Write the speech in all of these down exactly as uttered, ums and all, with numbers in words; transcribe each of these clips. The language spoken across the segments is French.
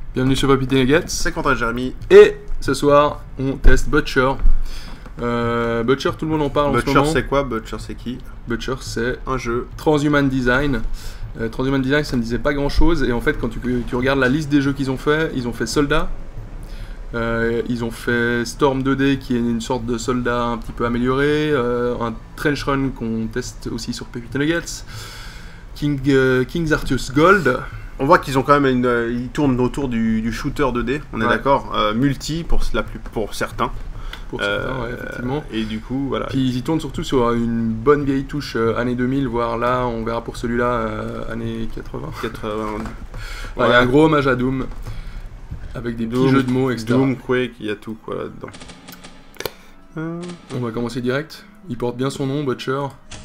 Bienvenue sur Papy Nuggets. C'est Quentin Jérémy. Et ce soir, on teste Butcher. Euh, Butcher, tout le monde en parle Butcher, en ce moment. c'est quoi? Butcher, c'est qui? Butcher, c'est un jeu. Transhuman Design. Euh, Transhuman Design, ça ne disait pas grand chose. Et en fait, quand tu, tu regardes la liste des jeux qu'ils ont fait, ils ont fait Soldat. Euh, ils ont fait Storm deux D, qui est une sorte de soldat un petit peu amélioré. Euh, un Trench Run qu'on teste aussi sur Papy Nuggets. King, euh, King's Arceus Gold. On voit qu'ils ont quand même une, euh, ils tournent autour du, du shooter deux D, on est ouais. d'accord, euh, multi pour, la plus, pour certains. Pour euh, certains, ouais, effectivement. Et du coup, voilà. Puis ils y tournent surtout sur une bonne vieille touche euh, années deux mille, voire là, on verra pour celui-là, euh, années quatre-vingts. quatre-vingts. Il ouais. y a un gros hommage à Doom, avec des Doom, petits jeux de mots, et cetera. Doom, Quake, il y a tout quoi là-dedans. Euh... On va commencer direct. Il porte bien son nom, Butcher.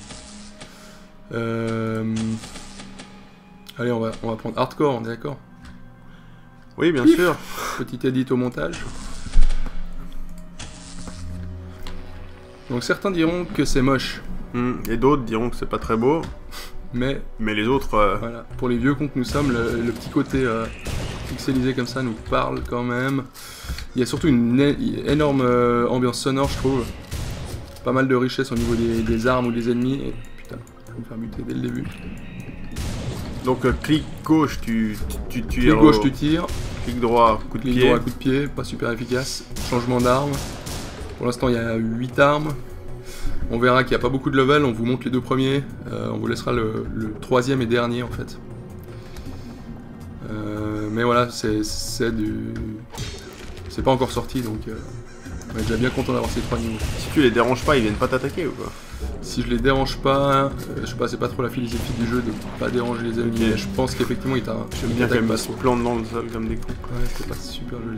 Euh... Allez, on va, on va prendre Hardcore, on est d'accord? Oui, bien Pif. sûr. Petit edit au montage. Donc certains diront que c'est moche. Mmh. Et d'autres diront que c'est pas très beau. Mais, mais les autres... Euh... Voilà. Pour les vieux cons que nous sommes, le, le petit côté euh, pixelisé comme ça nous parle quand même. Il y a surtout une é énorme euh, ambiance sonore, je trouve. Pas mal de richesse au niveau des, des armes ou des ennemis. Et putain, je vais me faire buter dès le début. Donc euh, clic gauche, tu, tu, tu tires. Clic gauche, tu tires. Clic droit, coup de clic pied. droit, coup de pied, pas super efficace. Changement d'arme. Pour l'instant, il y a huit armes. On verra qu'il n'y a pas beaucoup de level. On vous montre les deux premiers. Euh, on vous laissera le, le troisième et dernier en fait. Euh, mais voilà, c'est du. C'est pas encore sorti donc. Euh, on est déjà bien content d'avoir ces trois niveaux. Si tu les déranges pas, ils viennent pas t'attaquer ou quoi? Si je les dérange pas, euh, je sais pas, c'est pas trop la philosophie du jeu de pas déranger les ennemis, okay. Mais je pense qu'effectivement il t'a. J'aime bien quand même ils se plantent dans le sol comme des cons. Ouais, c'était pas super joli.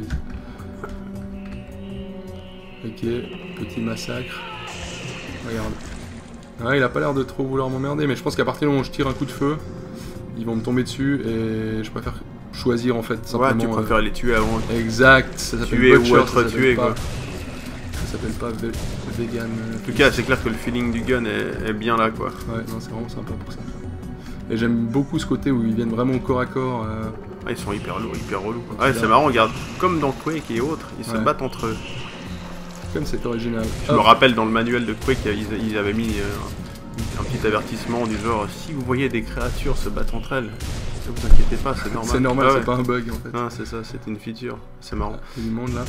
Ok, petit massacre. Regarde. Ouais, il a pas l'air de trop vouloir m'emmerder, mais je pense qu'à partir du moment où je tire un coup de feu, ils vont me tomber dessus et je préfère choisir en fait. Simplement, ouais, tu préfères euh... les tuer avant. Exact, ça s'appelle tuer Butcher, ou être tué quoi. Ça s'appelle pas vegan. En tout cas, c'est clair que le feeling du gun est, est bien là quoi. Ouais, non, c'est vraiment sympa pour ça. Et j'aime beaucoup ce côté où ils viennent vraiment au corps à corps. Euh... Ah, ils sont hyper lourds, hyper relous. Ouais, c'est marrant, regarde, comme dans Quake et autres, ils ouais. se battent entre eux. Comme c'est original. Je oh. me rappelle dans le manuel de Quake, ils, ils avaient mis euh, un petit avertissement du genre si vous voyez des créatures se battre entre elles, ne vous inquiétez pas, c'est normal. C'est normal, ah, ouais. c'est pas un bug en fait. Non, c'est ça, c'est une feature. C'est marrant. Il y a du monde là.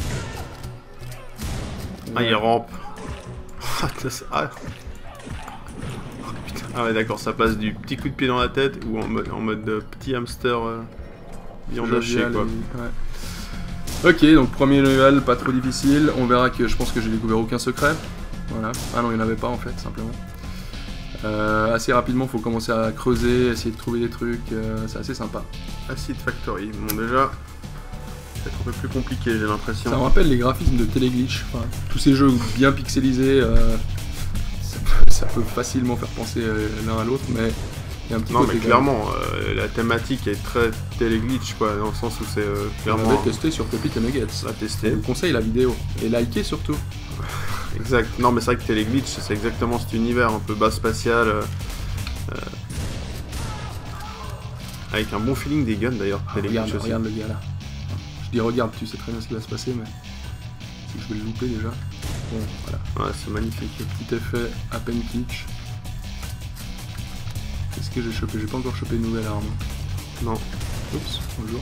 Ah, il rampe. ah. Oh, putain. Ah ouais, d'accord, ça passe du petit coup de pied dans la tête ou en mode, en mode de petit hamster euh, viande hachée quoi. Et... Ouais. Ok, donc premier level, pas trop difficile. On verra que je pense que j'ai découvert aucun secret. Voilà. Ah non, il n'y en avait pas en fait, simplement. Euh, assez rapidement, il faut commencer à creuser, essayer de trouver des trucs. Euh, c'est assez sympa. Acid Factory, bon déjà, c'est un peu plus compliqué, j'ai l'impression. Ça me rappelle les graphismes de Teleglitch. Enfin, tous ces jeux bien pixelisés, euh, ça, peut, ça peut facilement faire penser euh, l'un à l'autre, mais il y a un petit non, côté mais clairement, euh, la thématique est très Teleglitch, quoi, dans le sens où c'est euh, clairement. On va tester sur Papy Nuggets. À tester. Je vous conseille la vidéo et liker surtout. Exact. Non, mais c'est vrai que Teleglitch, c'est exactement cet univers un peu bas spatial. Euh, euh, avec un bon feeling des guns d'ailleurs. Ah, regarde, regarde le gars là. Je dis regarde, tu sais très bien ce qui va se passer, mais je vais le louper déjà. Bon, voilà. Ouais, c'est magnifique. Petit effet à peine kitsch. Qu'est-ce que j'ai chopé? J'ai pas encore chopé une nouvelle arme. Non. Oups, bonjour.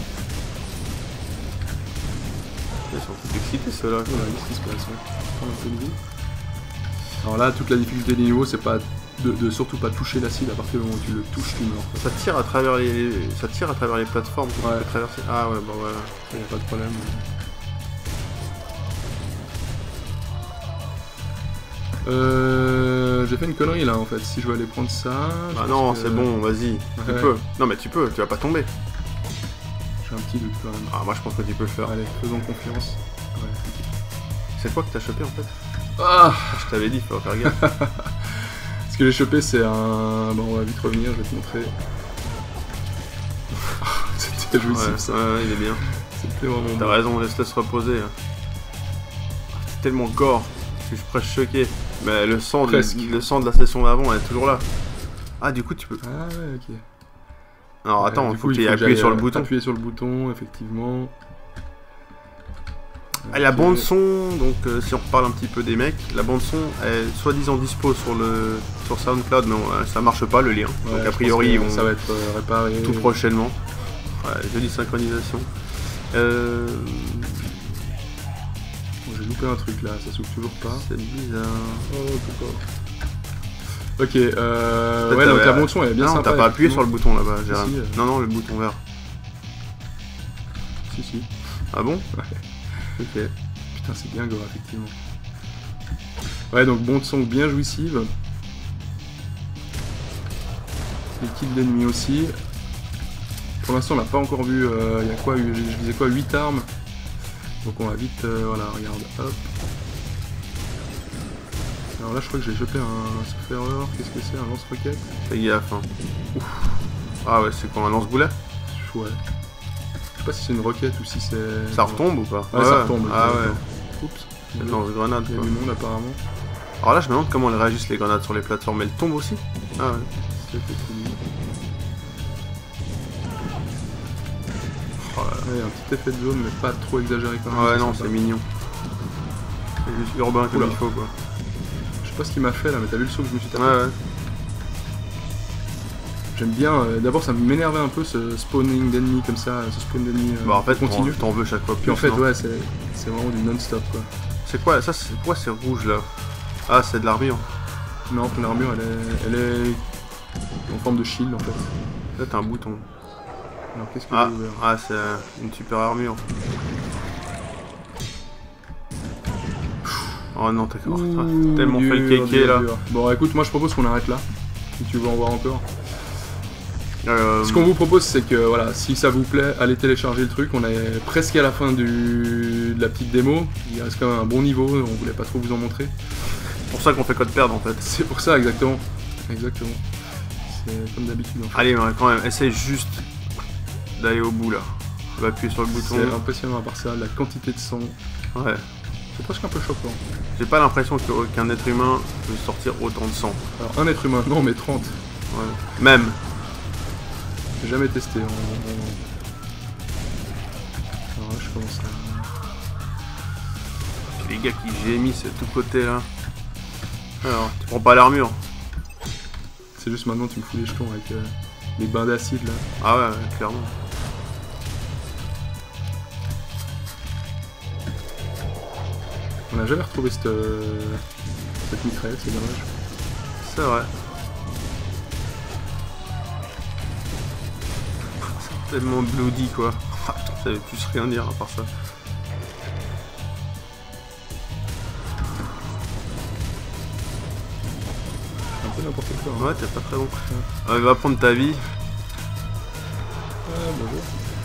Ils sont tous excités ceux-là. Ouais, qu'est-ce qui se passe là? Prends un peu de vie. Alors là, toute la difficulté des niveaux, c'est pas de, de surtout pas toucher la cible. À partir du moment où tu le touches, tu meurs. Ça tire à travers les, ça tire à travers les plateformes que ouais. tu peux traverser. Ah ouais, bon voilà. Ça y a pas de problème. Euh, j'ai fait une connerie là en fait. Si je veux aller prendre ça. Bah non, que... c'est bon, vas-y. Ouais. Tu peux. Non mais tu peux, tu vas pas tomber. J'ai un petit doute quand même. Ah, moi je pense que tu peux le faire. Allez, faisons confiance. Ouais. C'est quoi que t'as chopé en fait? Ah, je t'avais dit, faut faire gaffe. Ce que j'ai chopé, c'est un. Bon, on va vite revenir, je vais te montrer. C'était jouissif ouais, ça. Ouais, il est bien. C'était vraiment bon. T'as raison, laisse-le se reposer. C'est tellement gore. Je suis presque choqué. Mais le sang, de, le sang de la session d'avant est toujours là. Ah, du coup, tu peux. Ah, ouais, ok. Alors attends, du il faut coup, qu'il il faut que appuie j'aille, sur le euh, bouton. Appuyer sur le bouton, effectivement. Ah, la Ok. bande son, donc euh, si on reparle un petit peu des mecs, la bande son est soi-disant dispo sur le sur SoundCloud, mais on- ça marche pas le lien. Ouais, donc je a pense priori, que ils vont ça va être euh, réparé. tout prochainement. Ouais, jolie synchronisation. Euh... Bon, j'ai loupé un truc là, ça s'ouvre toujours pas. C'est bizarre. Oh, pourquoi Ok, euh... Peut-être ouais, donc t'avais- la bande son elle est bien non, sympa. t'as pas appuyé sur le effectivement. bouton là-bas, Gérard. Si, euh. Non, non, le bouton vert. Si, si. Ah bon? Ouais. Ok. Putain, c'est bien gore, effectivement. Ouais, donc bande son bien jouissive. Les kills d'ennemis aussi. Pour l'instant, on n'a pas encore vu. Il euh, y a quoi? Je disais quoi? huit armes. Donc on va vite. Euh, voilà, regarde. Hop. Alors là, je crois que j'ai chopé un sauf erreur. Qu'est-ce que c'est? Un lance-roquette? Fais gaffe. Hein. Ouf. Ah ouais, c'est quoi, un lance-boulet? Ouais. Je sais pas si c'est une roquette ou si c'est. Ça retombe ou pas? Ouais, ça retombe. Ah ça ouais. retombe. Oups. C'est une lance-grenade Il y a quoi. du monde apparemment. Alors là, je me demande comment elles réagissent les grenades sur les plateformes. Elles tombent aussi? Ah ouais. C'est effectivement. Oh là là. Ouais, un petit effet de zone, mais pas trop exagéré quand même. Ouais, c'est non, sympa. c'est mignon. C'est juste urbain comme Oula. il faut quoi. Je sais pas ce qu'il m'a fait là, mais t'as vu le saut que je me suis tapé? Ouais, ouais. J'aime bien. euh, D'abord, ça m'énervait un peu ce spawning d'ennemis comme ça, ce spawn d'ennemis euh, Bah en fait, continu. t'en- t'en veux chaque fois plus. Puis en fait, non ouais, c'est c'est vraiment du non-stop quoi. C'est quoi ça? C'est quoi c'est rouge là? Ah, c'est de l'armure. Non, ton armure elle est, elle est en forme de shield en fait. Là, t'as un bouton. Alors qu'est-ce que Ah, j'ai ouvert? ah c'est euh, une super armure. Oh non, t'as oh, Ouh, t'as tellement fait le dur, kéké dur, là. dur. Bon, écoute, moi je propose qu'on arrête là. Si tu veux en voir encore. Euh, Ce qu'on vous propose, c'est que voilà, si ça vous plaît, allez télécharger le truc. On est presque à la fin du... de la petite démo. Il reste quand même un bon niveau. On voulait pas trop vous en montrer. C'est pour ça qu'on fait code perdre en fait. C'est pour ça, exactement. Exactement. C'est comme d'habitude en fait. Allez, mais quand même, essaye juste d'aller au bout là. On va appuyer sur le bouton. C'est impressionnant à part ça, la quantité de sang. Ouais. C'est presque un peu choquant. J'ai pas l'impression que- qu'un être humain peut sortir autant de sang. Alors, un être humain, non, mais trente. Ouais. Même. J'ai jamais testé. En, en... Alors là, je commence à. Les gars qui gémissent de tous côtés là. Alors, tu prends pas l'armure. C'est juste maintenant, tu me fous les jetons avec euh, les bains d'acide là. Ah ouais, ouais, clairement. On n'a jamais retrouvé cette, euh, cette mitraillette, c'est dommage. C'est vrai. C'est tellement bloody quoi. Ah, putain, ça veut plus rien dire à part ça. C'est un peu n'importe quoi. Hein. Ouais, t'es pas très bon. Euh, va prendre ta vie. Ah, bonjour.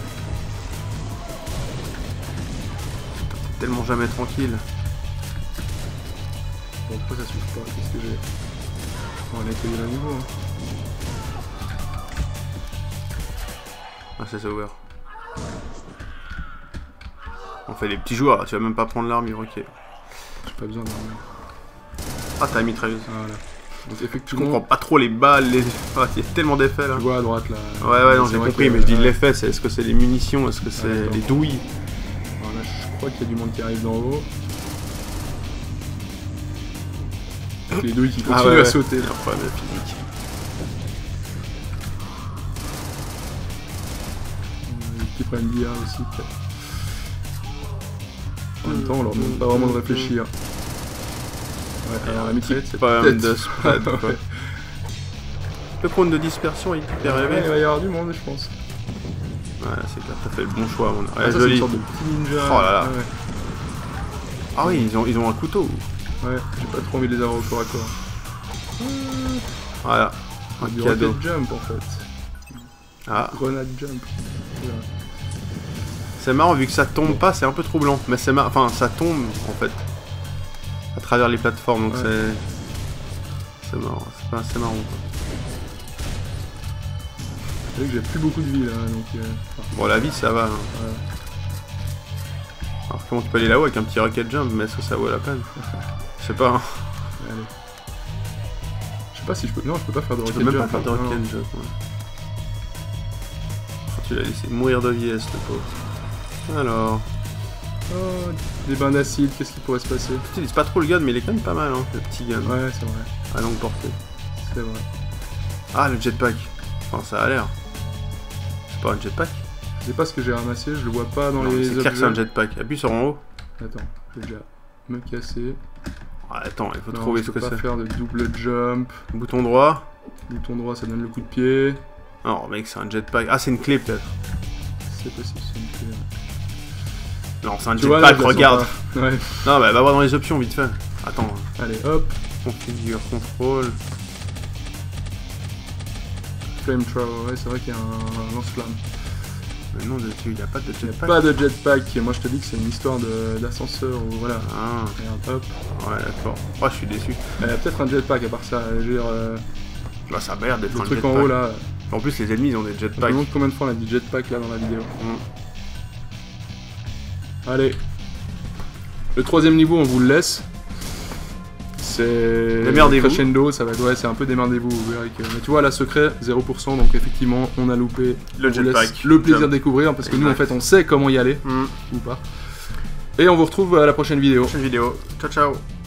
T'es tellement jamais tranquille. Bon, pourquoi ça s'ouvre pas? Qu'est-ce que j'ai? On va nettoyer le niveau. Hein. Ah, ça s'est ouvert. On fait des petits joueurs là, tu vas même pas prendre l'armure, ok. J'ai pas besoin d'armure. Ah, t'as la mitrailleuse. Ah, voilà. Donc, Je effectivement, comprends pas trop les balles, les... Ah, il y a tellement d'effets là. tu vois à droite là. Ouais, ouais, non, c'est j'ai vrai compris, que, mais je dis euh, l'effet, c'est est-ce que c'est les munitions, est-ce que c'est d'accord. les douilles? Alors là, je crois qu'il y a du monde qui arrive d'en haut. Avec les douilles qui Ah, continuent ouais, à ouais. sauter. C'est un problème de physique. Les petits problèmes d'I A aussi, peut-être. En même temps, on leur demande pas vraiment de réfléchir. Ouais, alors la mitraillette, c'est Pas peut-être... de spread quoi. Ouais. Le cône de dispersion est hyper Ouais, il élevé. va y avoir du monde, je pense. Ouais, c'est clair, t'as fait le bon choix, mon Ah, ouais, ça, c'est joli. une sorte de petit ninja. Oh là là. Ouais, Ah oui, ils ont, ils ont un couteau. ouais, j'ai pas trop envie de les avoir au corps à corps. Voilà, un Du cadeau. rocket jump en fait. Ah, Grenade jump. Voilà. c'est marrant, vu que ça tombe pas, c'est un peu troublant. Mais c'est marrant, enfin, ça tombe en fait. À travers les plateformes, donc Ouais. c'est. C'est marrant, c'est pas assez marrant quoi. C'est vrai que j'ai plus beaucoup de vie là, donc... Euh... enfin, Bon, la vie ça va. Hein. ouais. Alors, comment tu peux aller là-haut avec un petit rocket jump, mais est-ce que ça vaut la peine? Je sais pas. Hein. Allez. Je sais pas si je peux... Non, je peux pas faire de Tu rocket peux même jump. pas faire de hein. rocket Non. jump. Ouais. Tu l'as laissé mourir de vieillesse, le pauvre. Alors... Oh, des bains d'acide, qu'est-ce qui pourrait se passer? Tu utilises pas trop le gun, mais il est quand même pas mal, hein, le petit gun. Ouais, c'est vrai. À longue portée. C'est vrai. Ah, le jetpack. Enfin, ça a l'air. C'est pas un jetpack? Je sais pas ce que j'ai ramassé, je le vois pas dans Non, les c'est objets. clair que c'est un jetpack. Appuie sur en haut. Attends, je vais déjà me casser. Ah, attends, il faut Non, trouver je ce peux que pas c'est. faire de double jump. Bouton droit. Bouton droit, ça donne le coup de pied. Non, mec, c'est un jetpack. Ah, c'est une clé peut-être. C'est possible, c'est une clé. Non, c'est un Tu vois, là, jetpack, je la sens regarde. pas. Ouais. Non, bah va voir dans les options vite fait. Attends. Allez, hop. Configure, contrôle. Flamethrower, ouais, c'est vrai qu'il y a un, un lance-flamme. Mais non, dessus, il n'y a pas de Il n'y a jetpack. pas de jetpack. Moi, je te dis que c'est une histoire de- d'ascenseur ou voilà. Ah, Regarde, hop. ouais, d'accord. Oh, je suis déçu. Il y a peut-être un jetpack à part ça. Je veux dire, euh, Bah, ça a l'air d'être le un truc jetpack. en haut là. En plus, les ennemis, ils ont des Je me jetpacks. demande combien de fois on a dit jetpack là dans la vidéo. Mm. Allez. Le troisième niveau, on vous le laisse. C'est Démerdez-vous. crescendo, ça va être, ouais, c'est un peu démerdez-vous. vous verrez que- Mais tu vois, là, secret, zéro pour cent, donc effectivement, on a loupé. Le On vous laisse jetpack. le plaisir Jump. de découvrir, parce que nous, en Exact. fait, on sait comment y aller, Mm. ou pas. Et on vous retrouve à la prochaine vidéo. Prochaine vidéo. Ciao, ciao.